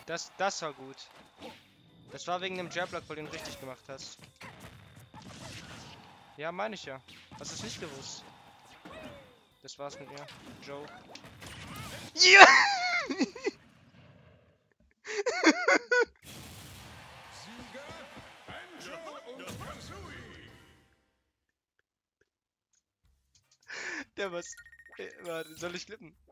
Das war gut. Das war wegen dem Jabblock, weil du ihn richtig gemacht hast. Ja, meine ich ja. Hast du es nicht gewusst? Das war's mit mir. Joke. Ja! Der was. Warte, soll ich klippen?